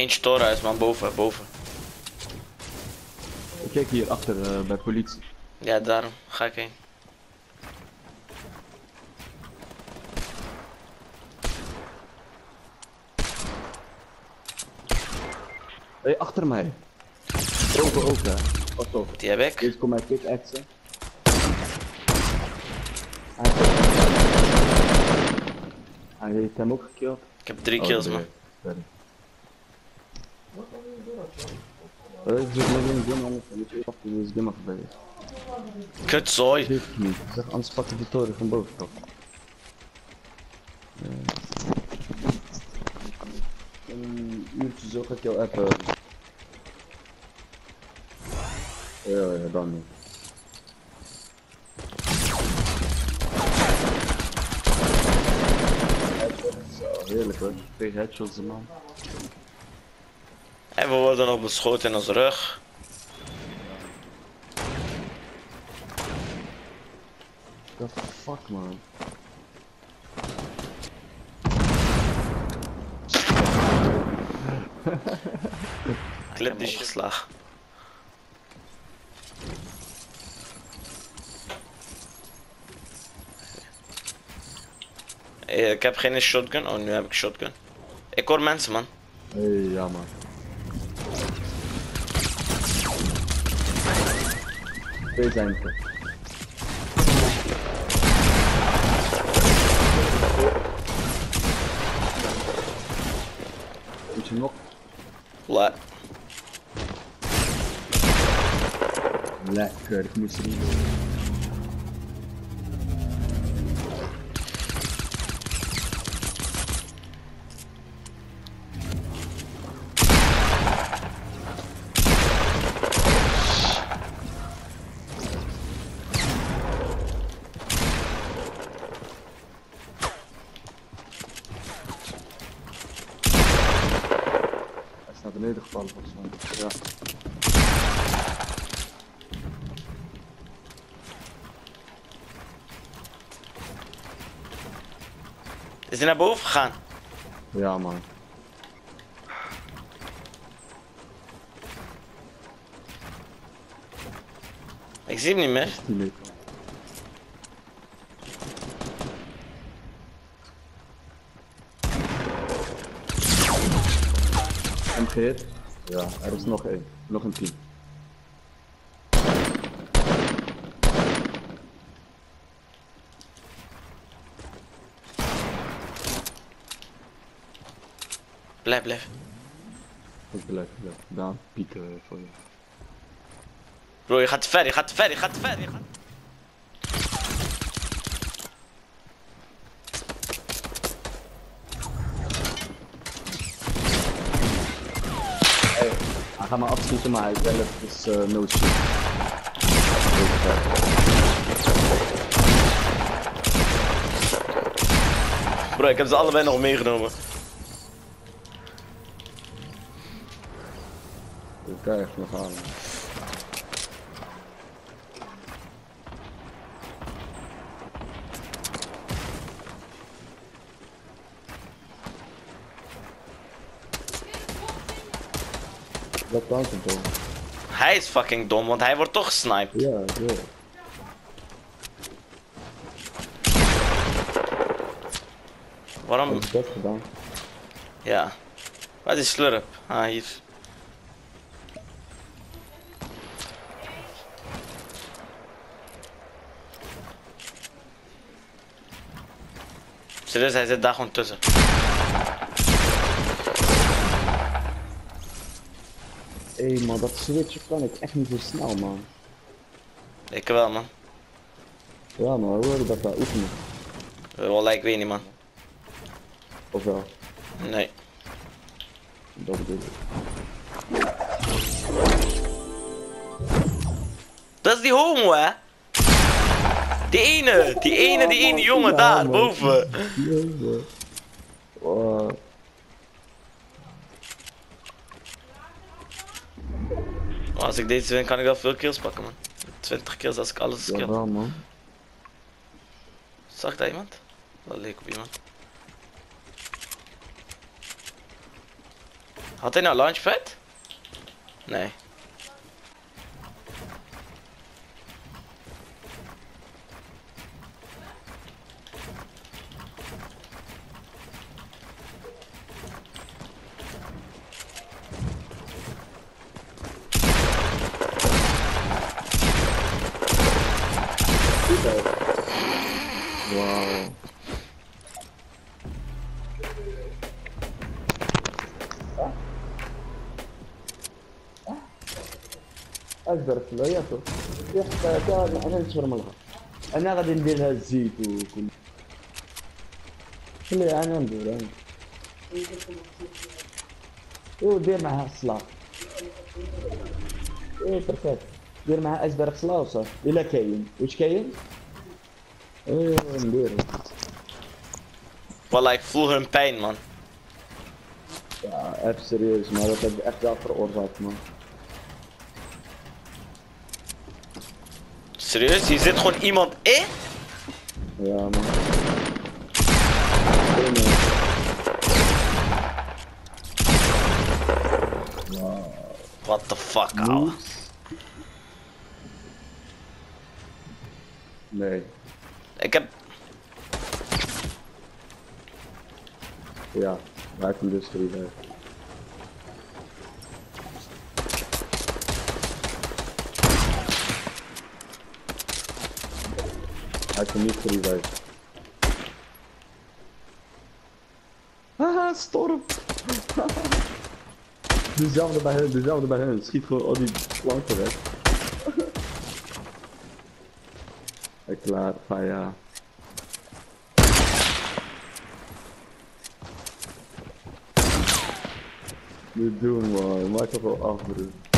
Eentje torenhuis man, boven, boven. Kijk hier achter bij politie. Ja, daarom ga ik heen. Hé, achter mij. Boven ook hè. Pas op. Die heb ik. Eerst kom mij pickaxen. Hij heeft hem ook gekillt. Ik heb 3 kills man. Sorry. Ik zit nog in de gym anders, dan moet je even in deze gym afbrengen. Kutzooi. Dit niet. Zeg, anders pak ik de toren van boven toch. Een uurtje zo ga ik jou appen. Ja, dan niet. Zo, heerlijk hoor. 2 headshots man. En we worden nog beschoten in onze rug. What the fuck man. Clip die is geslagen. Ik heb geen shotgun. Oh, nu heb ik shotgun. Ik hoor mensen man. Hey, ja man. Twee zijn er. Moet je nog? Laat. Lekker, ik moest er niet doen. Hij is naar beneden gevallen volgens mij. Ja. Is hij naar boven gegaan? Ja man. Ik zie hem niet meer. Die leuk. Hem gehit? Ja, er is nog één. Nog een team. Blijf, blijf. Ik blijf. Daan, Pieter voor je. Bro, je gaat te ver, je gaat te ver, je gaat te ver. Je gaat... Hij gaat me afschieten, maar hij zelf is no shit. Bro, ik heb ze allebei nog meegenomen. Ik kan echt nog halen. Dat kan het toch? Hij is fucking dom, want hij wordt toch gesniped. Ja, ja. Waarom? Heb je dat gedaan? Ja. Waar is die slurp? Ah, hier. Serieus, hij zit daar gewoon tussen. Hé man, dat switchen kan ik echt niet zo snel man. Ik wel, man. Ja man, hoe hoorde dat daar oefenen? Wallah, ik weet niet, man. Of wel? Nee. Dat bedoel ik. Dat is die homo, hè? Die ene jongen daar, boven. Oh. Als ik deze win, kan ik wel veel kills pakken, man. 20 kills als ik alles Ja, kill. wel, man. Zag dat iemand? Dat leek op iemand. Had hij nou launchpad? Nee. Wauw. اكبر فلوياته يحتاج انا نشفر ملغى انا غادي ندير لها الزيت وكل اللي انا ندير انا ودير معها الصلاة تركات دير معها ازبر صلاة وصافي الا كاين واش كاين نديرو Wallah, ik voel hun pijn, man. ja even serieus maar dat heb ik echt wel veroorzaakt man. Serieus? Hier zit gewoon iemand in? Ja man. Wow. What the fuck, ouwe. Nee. Ik heb... Ja, wij kunnen dus 3 weg. Hij kan niet 3 weg. Haha, storm! Dezelfde bij hun, schiet gewoon al die planken weg. Klaar, van ja. Niet doen man, maak toch wel af broer.